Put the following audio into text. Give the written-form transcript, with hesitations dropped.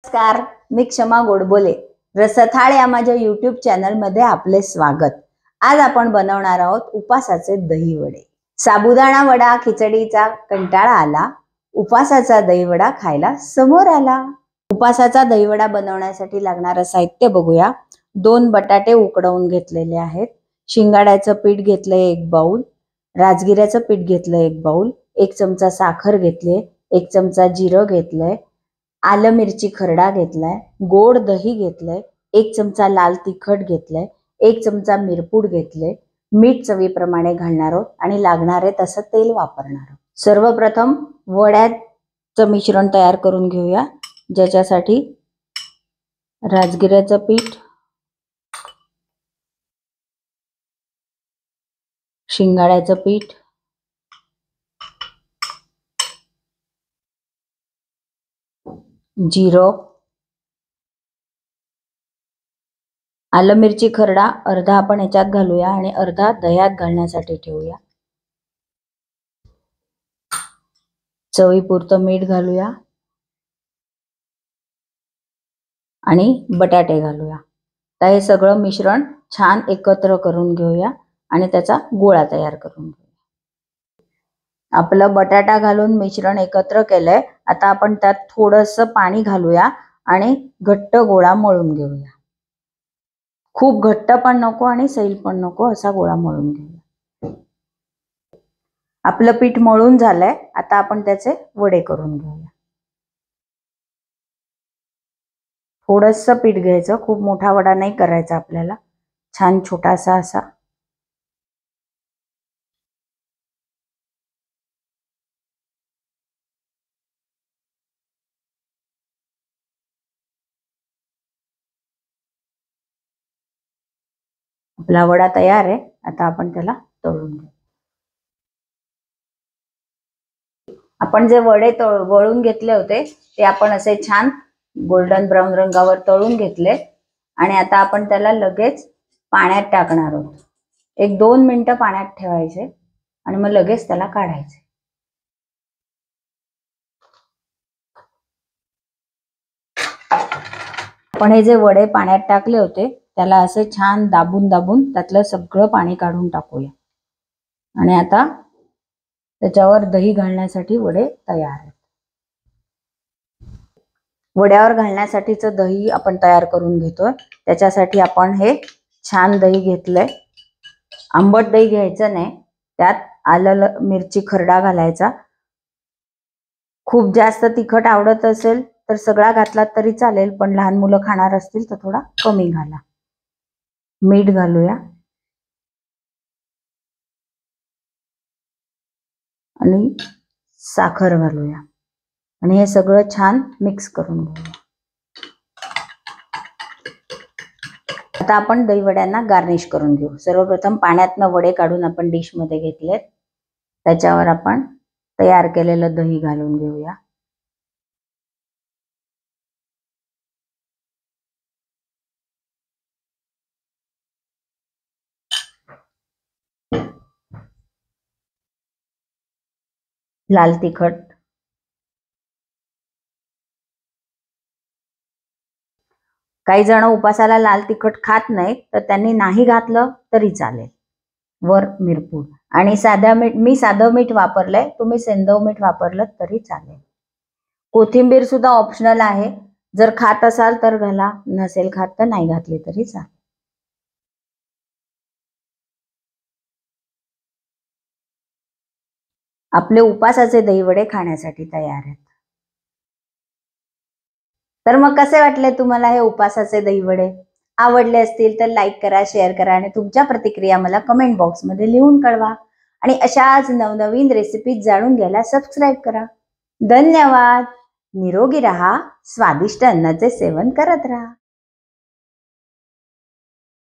नमस्कार, मी क्षमा गोडबोले. रसथाळ या माझ्या युट्यूब चॅनल मध्ये आपले स्वागत. आज आपण बनवणार आहोत उपासाचे दही वडे. साबुदाणा वडा खिचडीचा कंटाळा आला, उपासाचा दही वडा खायला समोर आला. उपासाचा दही वडा बनवण्यासाठी लागणारं साहित्य बघूया. 2 बटाटे उकडवून घेतलेले आहेत. शिंगाड्याचं पीठ घेतलंय 1 बाउल, राजगिऱ्याचं पीठ घेतलंय 1 बाउल, 1 चमचा साखर घेतली, 1 चमचा जिरं घेतलंय, आलं मिरची खरडा घेतलाय, गोड दही घेतलंय, 1 चमचा लाल तिखट घेतलंय, 1 चमचा मिरपूड घेतले, मीठ चवीप्रमाणे घालणार आहोत आणि लागणारे तसं तेल वापरणार आहोत. सर्वप्रथम वड्याचं मिश्रण तयार करून घेऊया, ज्याच्यासाठी राजगिऱ्याचं पीठ, शिंगाड्याचं पीठ, जिरं, आलं मिरची खरडा अर्धा आपण याच्यात घालूया आणि अर्धा दह्यात घालण्यासाठी ठेवूया. चवीपुरतं मीठ घालूया आणि बटाटे घालूया. तर हे सगळं मिश्रण छान एकत्र करून घेऊया आणि त्याचा गोळा तयार करून घेऊया. आपलं बटाटा घालून मिश्रण एकत्र केलंय. आता आपण त्यात थोडंसं पाणी घालूया आणि घट्ट गोळा मळून घेऊया. खूप घट्ट पण नको आणि सैल पण नको, असा गोळा मळून घेऊया. आपलं पीठ मळून झालंय. आता आपण त्याचे वडे करून घेऊया. थोडंसं पीठ घ्यायचं, खूप मोठा वडा नाही करायचा आपल्याला, छान छोटासा असा. आपला वडा तयार आहे. आता आपण त्याला तळून घेऊ. आपण जे वडे वळून घेतले होते ते आपण असे छान गोल्डन ब्राऊन रंगावर तळून घेतले आणि आता आपण त्याला लगेच पाण्यात टाकणार आहोत. 1-2 मिनिटं पाण्यात ठेवायचे आणि मग लगेच त्याला काढायचे. आपण हे जे वडे पाण्यात टाकले होते त्याला असे छान दाबून दाबून त्यातलं सगळं पाणी काढून टाकूया आणि आता त्याच्यावर दही घालण्यासाठी वडे तयार आहेत. वड्यावर घालण्यासाठीचं दही आपण तयार करून घेतोय. त्याच्यासाठी आपण हे छान दही घेतलंय. आंबट दही घ्यायचं नाही, त्यात आलं मिरची खरडा घालायचा. खूप जास्त तिखट आवडत असेल तर सगळा घातलात तरी चालेल, पण लहान मुलं खाणार असतील तर थोडा कमी घाला. मीठ घालूया आणि साखर घालूया आणि हे सगळं छान मिक्स करून घेऊया. आता आपण दही वड्यांना गार्निश करून घेऊ. सर्वप्रथम पाण्यातनं वडे काढून आपण डिश मध्ये घेतलेत. त्याच्यावर आपण तयार केलेलं दही घालून घेऊया. लाल तिखट, काही जण उपासाला लाल तिखट खात नाहीत तर त्यांनी नाही घातलं तरी चालेल. वर मिरपूड आणि साधा मीठ, मी साधं मीठ वापरलंय, तुम्ही सेंधव मीठ वापरलं तरी चालेल. कोथिंबीर सुद्धा ऑप्शनल आहे, जर खात असाल तर घाला, नसेल खात तर नाही घातली तरी चालेल. आपले उपासाचे दही वडे खाण्यासाठी तयार आहेत. तर मग कसे वाटले तुम्हाला हे उपासाचे दही वडे? आवडले असतील तर लाईक करा, शेअर करा आणि तुमच्या प्रतिक्रिया मला कमेंट बॉक्स मध्ये लिहून कळवा. आणि अशाच नवनवीन रेसिपी जाणून घ्यायला सबस्क्राईब करा. धन्यवाद. निरोगी रहा, स्वादिष्ट अन्नाचे सेवन करत राहा.